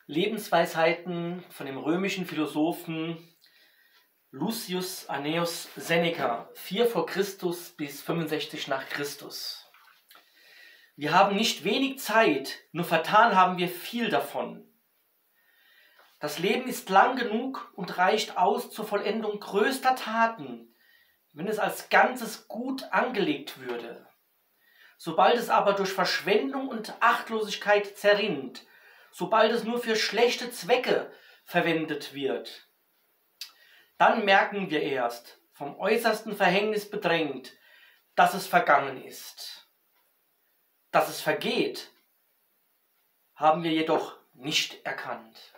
Lebensweisheiten von dem römischen Philosophen Lucius Annaeus Seneca, 4 vor Christus bis 65 nach Christus. Wir haben nicht wenig Zeit, nur vertan haben wir viel davon. Das Leben ist lang genug und reicht aus zur Vollendung größter Taten, wenn es als Ganzes gut angelegt würde. Sobald es aber durch Verschwendung und Achtlosigkeit zerrinnt, sobald es nur für schlechte Zwecke verwendet wird, dann merken wir erst, vom äußersten Verhängnis bedrängt, dass es vergangen ist. Dass es vergeht, haben wir jedoch nicht erkannt.